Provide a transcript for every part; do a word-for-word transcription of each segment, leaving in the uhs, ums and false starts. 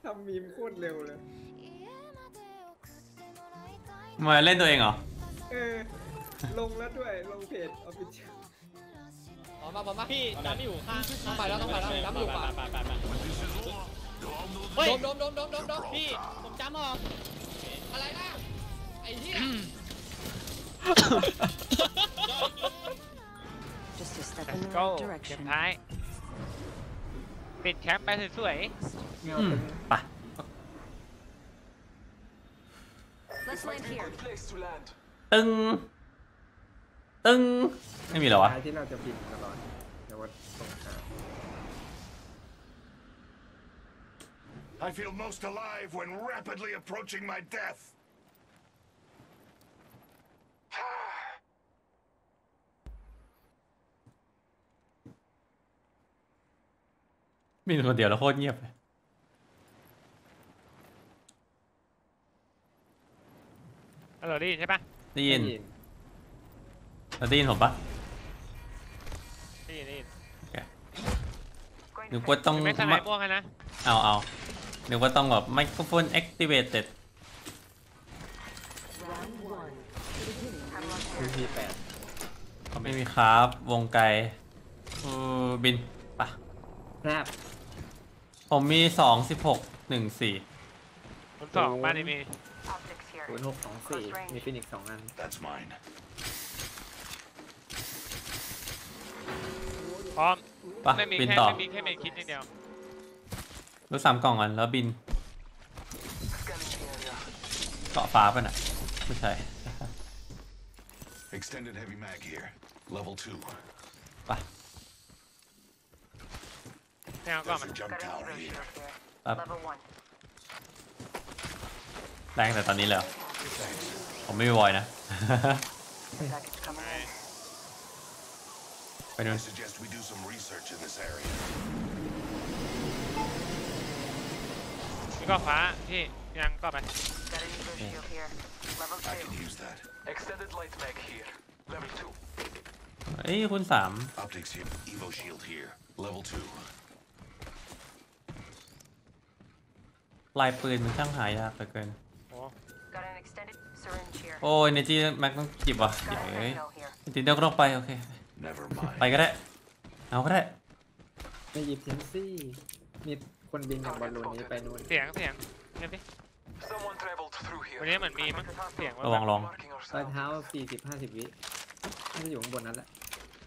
ทำมีมโคตรเร็วเลยมาเล่นตัวเองเหรอเออลงแล้วด้วยลงเพจออฟฟิเชียลอ๋อมามาพี่น้ำอยู่ข้างต้องไปแล้วต้องไปแล้วน้ำอยู่ป่ะเฮ้ยโดมโดมโดมโดมโดมพี่ผมจำออกอะไรนะไอ้เหี้ย Let's go เกมท้ายปิดแคมป์ไปสวยอืมไปตึงตึงไม่มีหรอวะที่เราจะบินตลอดแต่ว่าต้องหา I feel most alive when rapidly approaching my death. มีคนเดียวแล้วโคตรเงียบเลยฮัลโหลได้ยินใช่ปะได้ยินแล้วได้ยินผมปะได้ยินได้ยินนึกว่าต้องไม่สไลด์ม่วงนะเอาเอานึกว่าต้องแบบไมโครโฟน activated พีพีแปดไม่มีครับวงไกลบินปะแรบผมมีสองสิบหกหนึ่งสี่ผมสองบ้านนี้มีศูนย์หกสองสี่มีฟินิกสองอัน That's mine. พร้อมปะไม่มีบินแค่ต่อไม่มีแค่เมนคิดนิดเดียวรู้สามกล่องอันแล้วบินเกาะฟ้าป่ะน่ะไม่ใช่ Extended heavy mag here. Level two. ปะไม่เอาก็มัน Jump tower here. แรงแต่ตอนนี้เลยผมไม่มีวอยนะไปดู I suggest we do some research in this area. นี่ก็ฟ้าพี่ยังก็ไป I can use that. Extended light mag here. Level two. เอ้ยคุณสาม Optics here. Evo shield here. Level two. ลายปืนมันช่างหายากเหลือเกินโอ้ยเนจี้แม็กต้องจิบว่ะเดี๋ยวเอ้ยจริงๆเดี๋ยวก็ต้องไปโอเคไปก็ได้เอาก็ได้ไม่หยิบเทนซี่มีคนบินจากบอลลูนนี้ไปนู่นเสียงเสียงเงียบดิวันนี้เหมือนมีมั้งเสียงระวังลองรอยเท้าสี่สิบห้าสิบวิน่าจะอยู่ข้างบนนั้นแหละ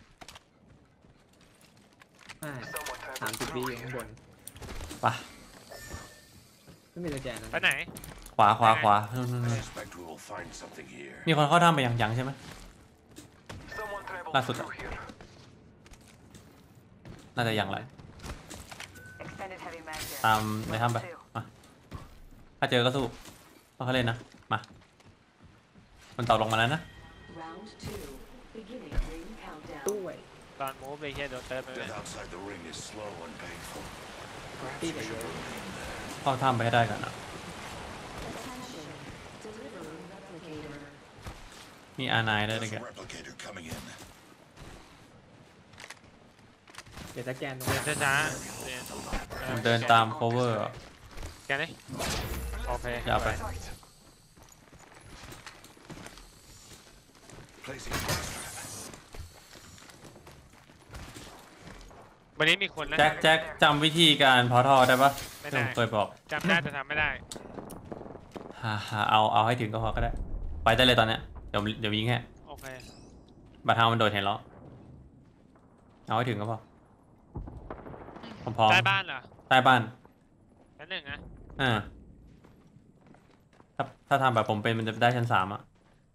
ใช่สามสิบวิอยู่ข้างบนไปไม่มีตะแกรงนะไปไหนขวาขวาขวามีคนเข้าทำไปยังยังใช่ไหมล่าสุดน่าจะยังแหละตามในถ้ำไปมาถ้าเจอก็สู้ต้องเขาเล่นนะมามันต่อลงมาแล้วนะตู้ไว้ตอนมูฟไปแค่โดนเติร์ดไปเลยตีไปเยอะเข้าถ้ำไปให้ได้กันนะมีอาร์ไนได้ด้วยกันเดี๋ยวตะแกรงตรงนี้ช้าๆเดินตาม cover แกนี่โอเคอย่าไปวันนี้มีคนนะแจ็คแจ็คจำวิธีการพอทอได้ปะไม่ได้เคยบอกจำได้แต่ทำไม่ได้ฮ่าฮ่าเอาเอาให้ถึงก็พอก็ได้ไปได้เลยตอนเนี้ยเดี๋ยวเดี๋ยวยิงแค่โอเคบัตรทางมันโดดเห็นแล้วเอาให้ถึงก็พอผมพร้อมใต้บ้านเหรอใต้บ้านชั้นหนึ่งนะอ่าถ้าถ้าทำแบบผมเป็นมันจะได้ชั้นสามอ่ะ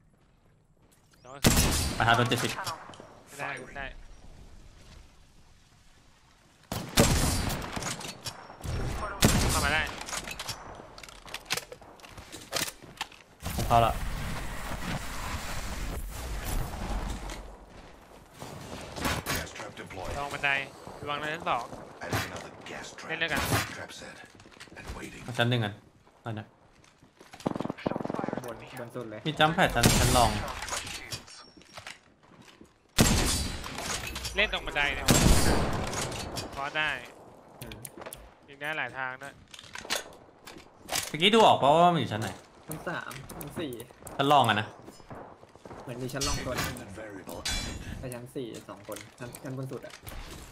บัตรทางโดนเจ็ดสิบไม่ได้ไม่ได้เข้ามาได้ผมเข้าละลองบันไดระวังในชั้นสองเล่นด้วยกันชั้นหนึ่งกันอันนั้นบนบนสุดเลยมีจัมป์แพดชั้นชั้นลองเล่นตรงบันไดเนี่ยพอได้ยิงได้หลายทางด้วยเมื่อกี้ดูออกเพราะว่ามันอยู่ชั้นไหนชั้นสามชั้นสี่ชั้นล่องอะนะเหมือนมีชั้นรองตัวหนึง Variable. ไปชั้นสี่สองคนชั้นชั้นบนสุดอะ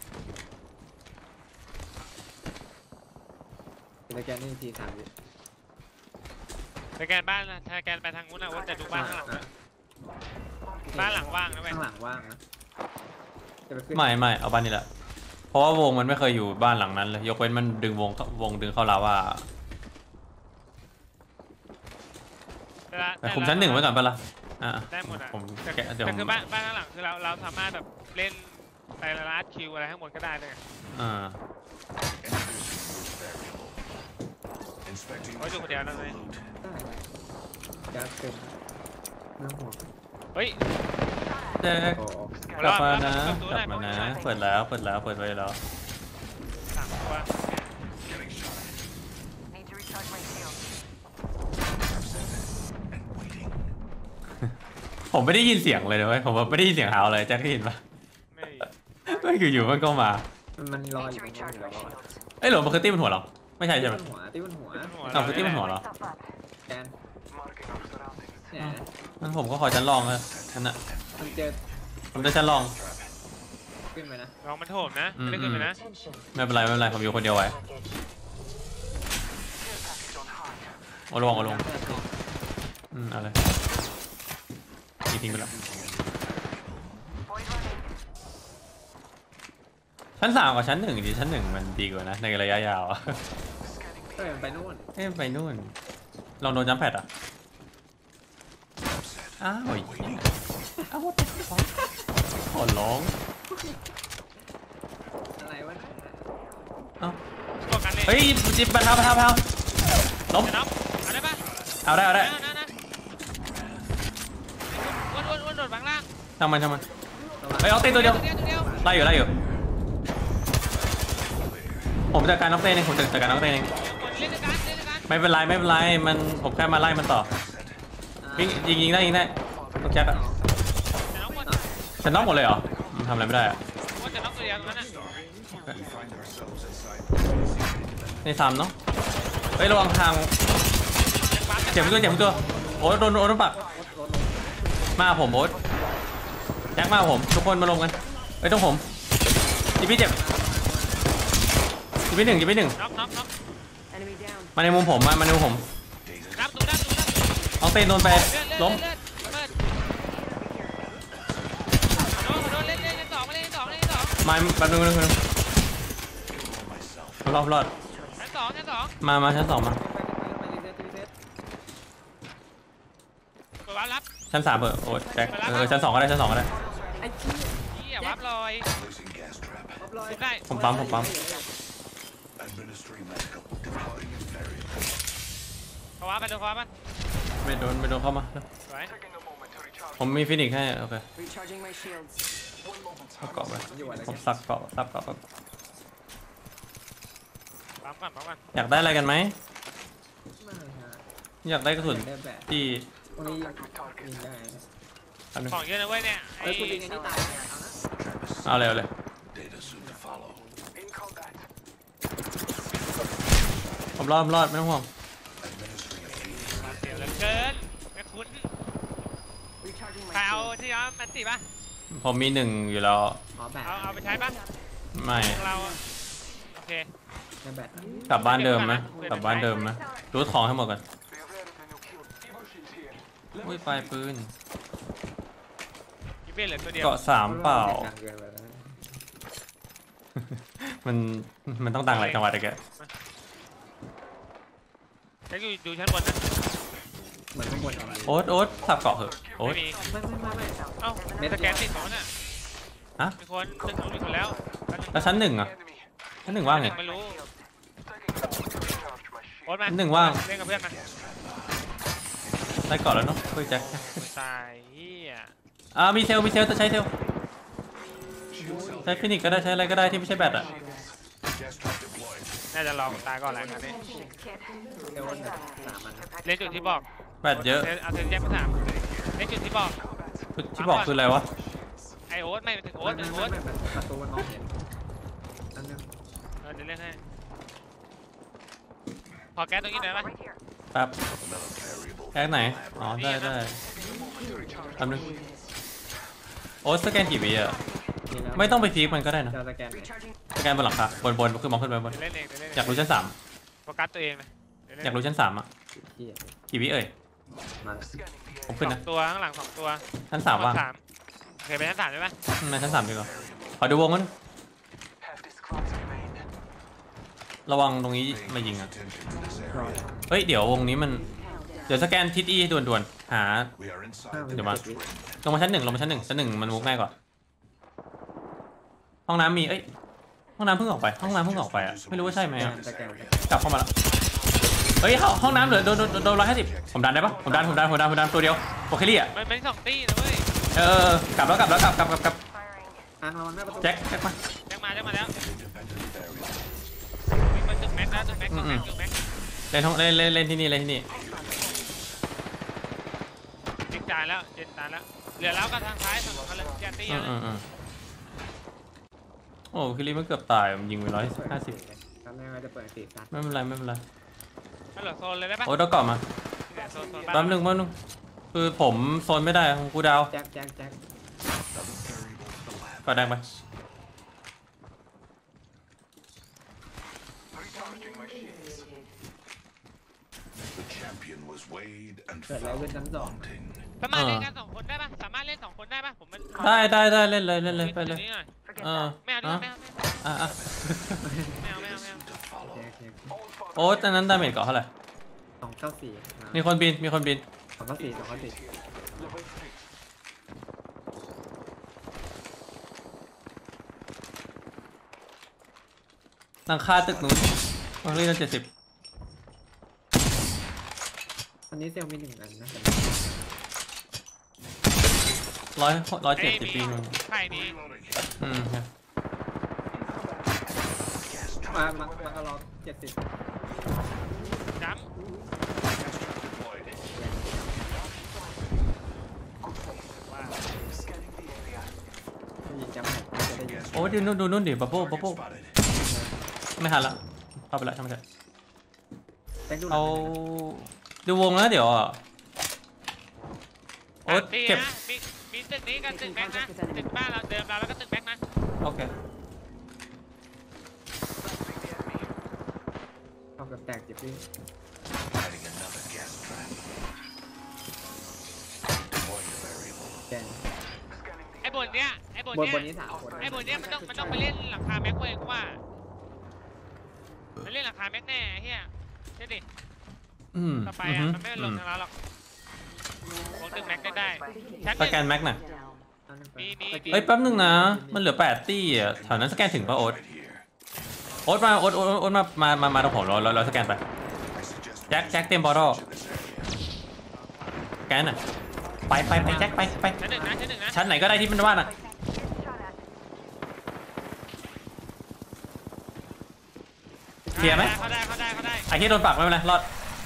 สแกนนี่ทีสามวิสแกนบ้านนะสแกนไปทางนู้นนะว่าจะดูบ้านข้างหลังอ่ะบ้านหลังว่างนะเว้ยข้างหลังว่างนะจะไปขึ้นไม่ไม่เอาบ้านนี้แหละเพราะว่าวงมันไม่เคยอยู่บ้านหลังนั้นเลยยกเว้นมันดึงวงเข้าวงดึงเข้าลาว่าแต่ละแต่คุมชั้นหนึ่งไว้ก่อนปะล่ะอ่ะได้หมดอ่ะผมแต่แกะเดี๋ยวแต่คือบ้านบ้านข้างหลังคือเราเราสามารถแบบเล่นไตรลัดคิวอะไรข้างบนก็ได้เลยอ่า Inspecting โอ้ยอยู่คนเดียวนั่นเลยได้ยัดเต็มน้ำหัวเฮ้ยแจ๊คโอ้กลับมานะกลับมานะเปิดแล้วเปิดแล้วเปิดไว้แล้วสามตัว getting shot at Need to recharge my shield. and waiting. ผมไม่ได้ยินเสียงเลยนะเว้ยผมไม่ได้ยินเสียงหาวเลยแจ็คได้ยินปะไม่ไม่อยู่ๆมันก็มามันมันลอยอ Need ยู่ to ตรงนี้ recharge อยู่ my แล้วอะ shields. เอ้ยหลงมันคือตี้บนหัวเราไม่ใช่ตีใช่ไหมบนหัวตีบนหัวอ้าวคือตี้บนหัวเหรอ Myself up. แกน Marking our surroundings. เนี่ยงั้นผมก็ขอชั้นรองเลยนั่นน่ะมันเจอผมจะชั้นรองขึ้นไปนะลองมันโถมนะไม่ได้ขึ้นไปนะไม่เป็นไรไม่เป็นไรผมอยู่คนเดียวไว้ Care package on high. เอาลงเอาลงอืมเอาเลยทิ้งทิ้งไปแล้ว Void running. ชั้นสามกับชั้นหนึ่งดิชั้นหนึ่งมันดีกว่านะในระยะยาวอะ Scanning เอ้ยมันไปนู่นเอ้ยไปนู่นลองโดนจัมป์แพดอ่ะอ้าวไอ้เหี้ยอ้าว what the fuck ขอร้องอะไรวะเนี่ยเอ้าตัวกันเลยเฮ้ยจิบบันเท้าบันเท้าบันเท้าล้มจะน็อกเอาได้ปะเอาได้เอาได้นะนะนะอ้วนอ้วนอ้วนโดดบางล่างช่างมันช่างมันเฮ้ยเอาเต้นตัวเดียวตัวเดียวตัวเดียวไล่อยู่ไล่อยู่ผมจัดการน้องเต้นเองผมจัดการน้องเต้นเองคนเล่นด้วยกันเล่นด้วยกันไม่เป็นไรไม่เป็นไรมันผมแค่มาไล่มันต่อยิงยิงยิงได้ยิงได้ลูกแจ็คอะจะน็อกหมดฉันน็อกหมดเลยเหรอมันทำอะไรไม่ได้อะอ้วนจะน็อกตัวเดียวตรงนั้นน่ะ We find ourselves inside. ในซ้ำเนาะเฮ้ยระวังทางปั๊มเจ็บไปตัวเจ็บไปตัวโอ๊ตโดนโอ๊ตโดนปักมาผมโอ๊ตแจ็คมาผมทุกคนมาลงกันเฮ้ยต้องผมจีพี่เจ็บจีพี่หนึ่งจีพี่หนึ่งน็อกน็อกน็อก Enemy down. มาในมุมผมมามาในมุมผมนับดูนับดูนับน้องเต้นโดนไปเลือดเลือดล้มเลือดเลือดโดนโดนเล่นเล่นเล่นสองมาเล่นสองเล่นสองมาแป๊บนึงแป๊บนึง Myself. รอบรอดชั้นสองชั้นสองมามาชั้นสองมาไปไปรีเซ็ตรีเซ็ตกดวับรับชั้นสามเถอะโอ๊ตแจ็คเออชั้นสองก็ได้ชั้นสองก็ได้ไอ้เหี้ยนี่อย่าวับลอย Placing gas trap. รอบร้อยทุบได้ผมปั๊มผมปั๊ม Administering medical. Deploying variable. ขวาไปดูขวาไปไม่โดนไม่โดนเข้ามาสวย Taking a moment to recharge. ผมมีฟินิกให้โอเค Recharging my shields. One moment. เอาเกาะไปอยู่อะไรผมกันซักเกาะซักเกาะก่อนปั๊มก่อนปั๊มก่อนอยากได้อะไรกันไหมไม่ฮะอยากได้กระสุนได้แบบที่ตรงนี้ยิงได้นะอันนึงของเยอะนะเว้ยเนี่ยไอ้เฮ้ยกูยิงไอ้นี่ตายเนี่ยเอานะเอาเลยเอาเลย Data soon to follow. In combat. ผมรอดผมรอดไม่ต้องห่วง Administering a feed. มาเสียวเหลือเกินไม่คุ้น Recharging ใคร my เอา shields. ที่ย้อมมันติปะผมมีหนึ่งอยู่แล้วอ๋อแบตเอาเอาไปใช้ปะไม่ของเราอะโอเคในแบตกลับบ้านเดิมไหมกลับบ้านเดิมไหมรูทของให้หมดก่อน We have added a new kill. Evo shield here. อุ้ยปลายปืนยิบเบ้เหลือตัวเดียวเกาะสามเปล่าดังเกินไปแล้วมันมันต้องดังหลายจังหวะแต่แกแล้วอยู่ดูชั้นบนนะเหมือนข้างบนอย่างนี้โอ๊ตโอ๊ตสับเกาะเหอะโอ๊ไม่ตมีไม่ไม่ไม่ไม่เอ้าสแกนติดของน่ะฮะมีคนตึกของมีคนแล้วแล้วชั้นหนึ่งอ่ะ Enemy. ชั้นหนึ่งว่างไงไม่รู้ Taking a moment to recharge my shield. โอ๊ตมาชั้นหนึ่งว่างเล่นกับเพื่อนมาได้เกาะแล้วเนาะคุยแจ็คตายเฮียอ่ามีเซลลมีเซลลจะใช้เซลลใช้ฟินิกก็ได้ใช้อะไรก็ได้ที่ไม่ใช่แบตอ่ะ Gas trap deployed. น่าจะลองตายก่อนแหละงานนี้ Kit. เอวแบบสามอันเล่นจุดที่บอกแบตเยอะเอาเซนแยกมาถามเล่นจุดที่บอกที่บอกคืออะไรวะไอโอ๊ตไม่ถึงโอ๊ไม่ตไม่ถึงไม่โอ๊ตไม่ประตูมันมองเห็นอันนึงเออเดี๋ยวเล่นให้พอแก๊สตรงนี้หน่อยปะ Right here. แป๊บแอคไหนอ๋อได้ได้แป๊บนึงโอ้สแกนกี่วิอ่ะนี่แล้วไม่ต้องไปพีคมันก็ได้นะจะสแกนไหนสแกนบนหลังคาบนบนคือมองขึ้นไปบนเล่นเองเล่นเองอยากรู้ชั้นสามโฟกัสตัวเองเลยเดี๋วเล่นอยากรู้ชั้นสามอ่ะที่กี่วิเอ่ยมาแล้วผมขึ้นสอนะงตัวข้างหลังสองตัวชั้นสามว่างสามโอเคไปชั้นสามใช่ไหมอืมในชั้นสามดีกว่าขอดูวงมัน Half this clock remain. ระวังตรงนี้มายิงอ่ะ Attention to this รอ area. เฮ้ยเดี๋ยววงนี้มันเดี๋ยวสแกนทิศอีด่วนๆหา We are inside ห้า the วิเดี๋ยวมาเจ็ดวิลงมาชั้นหนึ่งลงมาชั้นหนึ่งชั้นหนึ่งมันมุกง่ายกว่าห้องน้ำมีเอ้ยห้องน้ำเพิ่งออกไปห้องน้ำเพิ่งออกไปอ่ะไม่รู้ว่าใช่ไหมสแกอะนสแกนกลับเข้ามาแล้วเฮ้ยห้องน้ำเหลือโดนโดนโดนร้อยห้าสิบผมดันได้ปะผมดันผมดันผมดันผมดันตัวเดียวโอเคลี่อ่ะมันเป็นสองตีนะเว้ยเออกลับแล้วกลับแล้วกลับกลับกลับกลับอ่านระวังหน้าประตูแจ็คแจ็คมาแจ็คมาแจ็คมาแล้ว independent variable. วิ่งมาตึกแม็กนะตึกแม็กตึกแม็กตึกแม็กเล่นห้องเล่นเล่นเล่นที่นี่เล่นที่นี่จิกจานแล้วเจ็ดจานแล้วเหลือแล้วก็ทางซ้ายฝั่งเขาเลยแจนตี้อืมอืมอืมโอ้คิริมันเกือบตายผมยิงไปร้อยห้าสิบตอนแรกว่าจะเปิดสีซัดไม่เป็นไรไม่เป็นไรเหลือโซนเลยได้ปะโอ้ต้องกลับมาโซนโซนแป๊บนึงแป๊บนึงคือผมโซนไม่ได้ของกูดาวแจ็คแจ็คแจ็ค Another variable to the lab. ก็แดงไป Recharging my shields. The champion was weighed and เปิดแล้ว found ขึ้นชั้นสอง wanting. สามารถเล่นกันสองคนได้ปะสามารถเล่นสองคนได้ปะผมมันได้ได้ได้เล่นเลยเล่นเลยไปเลยนี้หน่อยเออไม่เอาไม่เอาอ่ะอ่ะไม่เอาไม่เอาไม่เอา To follow. โอเคโอเค All โอ้ตอนนั้นดาเมจเกาะเท่าไหร่สองเก้าสี่มีคนบินมีคนบินสองเก้าสี่สองเก้าสี่ level three. หลังคาตึกนู้นมันเรียนเจ็ดสิบอันนี้เซลมีหนึ่งอันนะร้อยร้อยเจ็ดเอ้ยสิบมีปีนึงไข่นี้ Reloading. อืมครับมามามาก็รอเจ็ดสิบจ้ Deployed. Scanning the area. ยิงจำแนกจะได้ยิงโอ้ดูนู่นดูนู่นดิบับเบิ้ลบับ Target เบิ้ล spotted. ไม่ทันละเข้าไปละช่างมันเถอะแจ็คดูหลัเอางดูวงแล้วเดี๋ยวอ่ะำโอ๊ตตีเก็บนะมีมีตึกนี้กับตึกแม็กนะตึกบ้านเราเดิมเราแล้วก็ตึกแม็กนะโอเคเข้ากับแตกเจ็บดิ Hiding another gas trap. Deploying a variable. แกนไอ้บนเนี้ยไอ้บนบนเนี้ยบนนี้สามคนไอ้บนเนี้ยมันต้องมันต้องไปเล่นหลังคาแม็กเว้ยกูว่ามันเล่นหลังคาแม็กแน่ไอ้เฮียใช่ดิอืมต่อไปอือ่ะมมันไม่ลอืงมทางเราหรอกวงตึกแม็กได้ได้ชั้นหสนึ่งแกนแม็กหน่อยเอาหนึ่งไปมีมีเอ้ยแป๊บนึงนะ มันเหลือแปดตี้อ่ะแถวนั้นสแกนถึงป่ะโอ๊ต Right here. โอ๊ตมาโอ๊ตโอ๊ตโอ๊ตมามามามาตรงผมเราเราเราสแกนไป I suggest we แจ็คแจ็คเต็มบอลล์ search in this area. สแกนอ่ะไปไปไปแจ็คไปไปชั้นหนึ่งนะชั้นหนึ่งนะชั้นไหนก็ได้ที่มันว่างอ่ะเคลียร์ไหมเขาได้เขาได้เขาได้ไอ้ที่โดนปักไม่เป็นไรรอด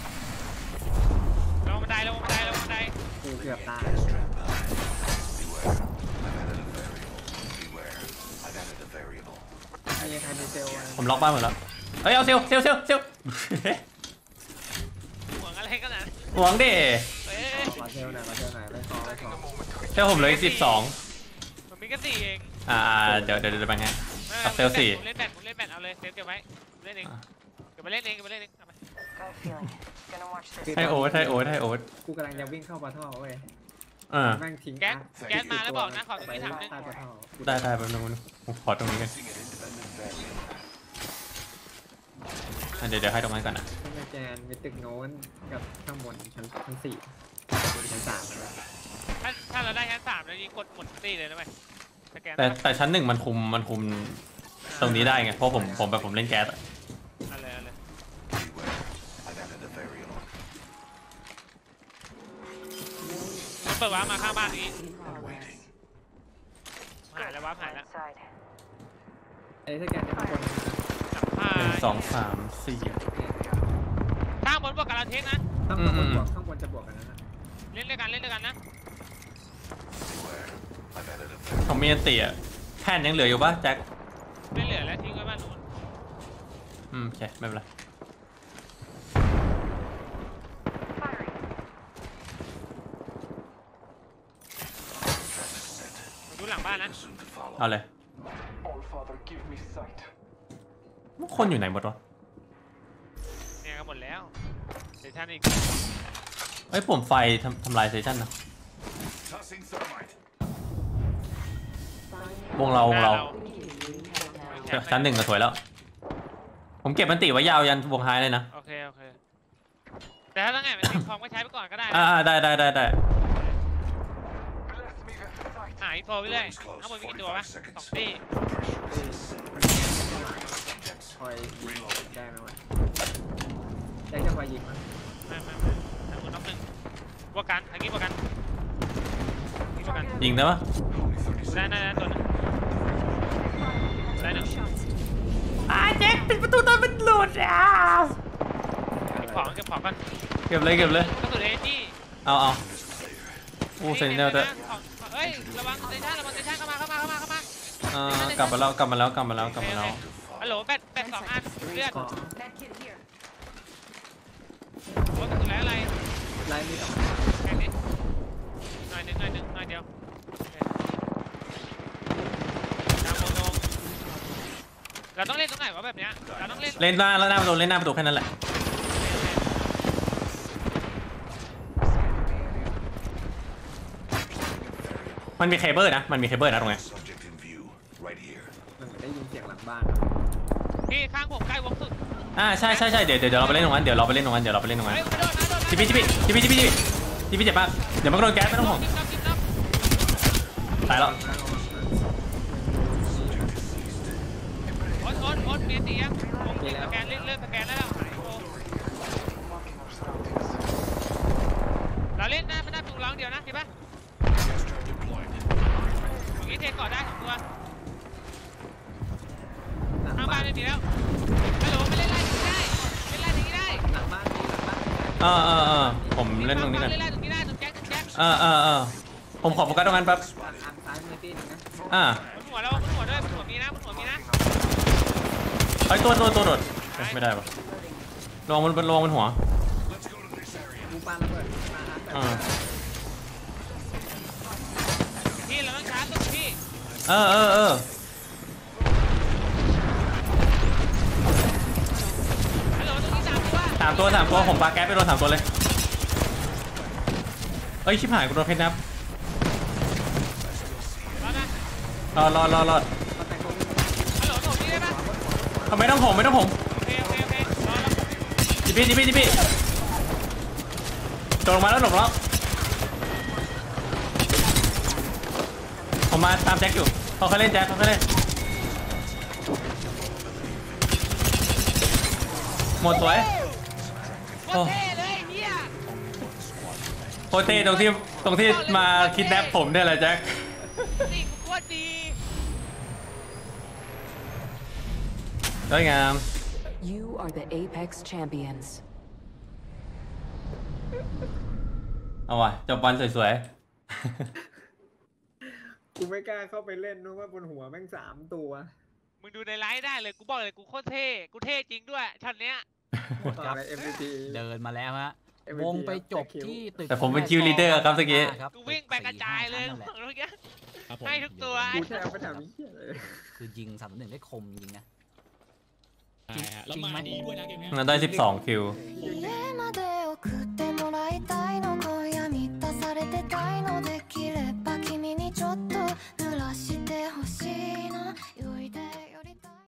ลงบันไดลงบันไดลงบันไดกูเกือบตาย Gas trap behind. Beware. I've added a variable. Beware. I've added a variable. มีใครมีเซลล์ผมล็อกบ้านหมดแล้วเอ้ยเอาเซลลเซลลเซลลเซลลห่วงอะไรกันนะหวังดิเอ้ยขอเซลล์หน่อยขอเซลล์หน่อยไม่ขอไม่ขอเซลลผมเหลืออีกสิบสองผมมีแค่สี่เองอ่าเดี๋ยวเดี๋ยวเดี๋ยวไปไง กับเซลล์สี่ผมเล่นแบตผมเล่นแบตเอาเลยเซฟเก็บไว้ผมเล่นเองเก็บมาเล่นเองเก็บมาเล่นเองเอาไป Got a feeling. Gonna watch this. ให้โอ๊ตให้โอ๊ตให้โอ๊ตกูกำลังจะวิ่งเข้าปะท่อเว้ยอ่าแม่งทิ้งแก๊สแก๊สมาแล้วบอกนะขอตรงไปนี้ใต้ทำนึงปะท่อได้ได้แป๊บนึงผมขอตรงนี้กัน Using an independent variable. อ่ะเดี๋ยวเดี๋ยวให้ตรงนั้นก่อนนะต้องไปแจนมีตึกโน้นกับข้างบนชั้นชั้นสี่ชั้นสามเลยถ้าถ้าเราได้ชั้นสามเรายิงกดหมดตีเลยนะเว้ยสแกนแต่แต่ชั้นหนึ่งมันคุมมันคุมตรงนี้ได้ไงเพราะผมผมแบบผมเล่นแก๊สอะเอาเลยเอาเลย Beware. I've added a variable. มันเปิดวาร์ปมาข้างบ้านนี้ Waiting. หายแล้ววาร์ปหายแล้ว Inside. ไอ้ถ้าแกนเนี่ยข้างบนหลังคาหนึ่งสองสามสี่ข้างบนบวกกับเราเทสนะข้างบนบวกข้างบนจะบวกกันนะเล่นด้วยกันเล่นด้วยกันนะ Beware. I've added a variable. ผมมีอันตีอะแผ่นยังเหลืออยู่ปะแจ็คไม่เหลือแล้วทิ้งไว้บ้านนู้นอืมโอเคไม่เป็นไรบ้านนะ Soon to follow. เอาเลย All Father, give me sight. คนอยู่ไหนหมดวะเนี่ยก็หมดแล้วเดี๋ยวท่านอีกเอ้ยผมไฟทำทำลายเซสชั่นนะ Tossing thermite. วงเราวงเราแชมป์ชั้นหนึ่งก็สวยแล้ว ผมเก็บมันติไว้ยาวยันวงไฮเลยนะโอเคโอเคแต่ถ้าตั้งไงมันติดคอมก็ใช้ไปก่อนก็ได้นะอ่าได้ได้ได้ได้ Bless me with sight. หาอินโฟไปเรื่อยข้างบนมีกี่ตัววะสองตีคอยยิงแกไหมวะแกจะคอยยิงมั้ยไม่ไม่ไม่ทางบนน็อกหนึ่งบวกกันทางนี้บวกกันนี่บวกกันยิงได้ปะ Only thirty ได้ seconds. ได้ได้ตัวหนึงได้หนึ่งอ่าแจ็คปิดประตูตอนมันหลุดอ่ะเก็บของเก็บของกันเก็บเลยเก็บเลยกระสุนเอจี้เอาเอาอู้เซนเนลเตอร์เฮ้ยระวังสเตชันระวังสเตชันเข้ามาเข้ามาเข้ามาเข้ามาอ่ากลับมาแล้วกลับมาแล้วกลับมาแล้วกลับมาแล้วฮัลโหลแบตแบตสองอันเลือดก่อน Med kit here. รถกระสุนแล้วอะไรไล่มีสองแค่นี้หน่อยหนึ่งหน่อยหนึ่งหน่อยเดียวตามโมโนเราต้องเล่นตรงไหนวะแบบเนี้ยเราต้องเล่นเล่นหน้าแล้วหน้าประตูเล่นหน้าประตูแค่นั้นแหละมันมีเคเบิลนะมันมีเคเบิลนะตรงนี้ Subject in view. Right here. มันได้ยินเสียงหลังบ้านครับพี่ข้างผมใกล้วงสุดอ่าใช่ใช่ใช่เดี๋ยวเดี๋ยวเราไปเล่นตรงนั้นเดี๋ยวเราไปเล่นตรงนั้นเดี๋ยวเราไปเล่นตรงนั้นเฮ้ยกระโดดนะโดดนะจิบปี้จิบปี้จิบปี้จิบปี้จิบปี้เจ็บมากเดี๋ยวมันก็โดนแก๊สไม่ต้องห่วงจิ๊บนับจิ๊บนับตายแล้วโอ๊ตโอ๊ตโอ๊ตเมียตียังวงติดสแกนเลื่อนเลื่อนสแกนแล้วหายโอ้ Marking our surroundings. เราเล่นหน้าไม่น่าถูกร้องเดียวนะเห็นปะ Gas trap deployed. อย่างนี้เทก่อนได้สองตัวหลังข้างบ้าบ้าน นไม่มีแล้วฮัลโหลไม่เล่นไล่ตรงนี้ได้เล่นไล่ตรงนี้ได้หลังบ้านมีหลังบ้านเออเออเออผมเล่นตรงนี้กันเล่นไล่ตรงนี้ได้ตรงแจ็คตรงแจ็คเออเออเออผมขอโฟกัสตรงนั้นแป๊บอันซ้ายมีตีหนึงนะอ่าบนหัวเราบนหัวด้วยบนหัวมีนะบนหัวมีนะไอ้ยตัวตัวตัวโดดเอ้ยไม่ได้ปะลองมันลองมันหัว Let's go to this area. กูปาระเบิดมาฮัทแบบอ่าพี่เราต้องชาร์จตัวพี่เออเออเออฮัลโหลตรงนี้สามตัวสามตัวสามตัวผมปาแก๊สไปโดนสามตัวเลยเอ้ยชิบหายกูโดนเพชรนับรอนะรอรอรอรอมาแต่งตัวฮัลโหลโถพี่ได้ปะทำไมต้องผมไม่ต้องผมโอเคโอเคโอเครอแล้วจิบปี้จิบปี้จิบปี้โดดลงมาแล้วหลบแล้วผมมาตามแจ็คอยู่เขาเคยเล่นแจ็คเขาเคยเล่นหมดสวยโคตรเท่เลยเฮียโคตรเต้ตรงที่ตรงที่มาคิดแนปผมเนี่ยแหละแจ็คนี่กูโคตรดีสวยงาม You are the Apex champions. เอาว่ะจบวันสวยกูไม่กล้าเข้าไปเล่นนู้ว่าบนหัวแม่งสามตัวมึงดูในไลฟ์ได้เลยกูบอกเลยกูโคตรเท่กูเท่จริงด้วยช็อตเนี้ยตอนใน เอ็ม วี พีเดินมาแล้วฮะเอ็มวีพีวงไปจบที่ตึกๆแต่ผมเป็นคิวลีดเดอร์ครับตะกี้ครับกูวิ่งไปกระจายเลยนั่นแหละเมื่อกี้ครับผมให้ทุกตัวกูแทบไปถามอีกเหี้ยเลยคือยิงสามหนึ่งได้คมจริงนะใช่ฮะแล้วมาดีด้วยนะเกมเนี้ยเราได้สิบสองคิวเออ